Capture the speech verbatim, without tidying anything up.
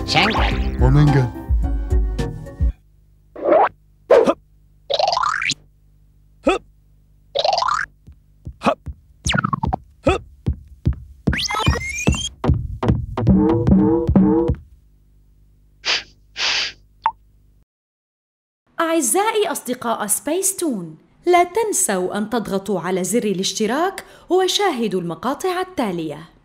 شنغل ومنغل. أعزائي أصدقاء سبيستون، لا تنسوا أن تضغطوا على زر الاشتراك وشاهدوا المقاطع التالية.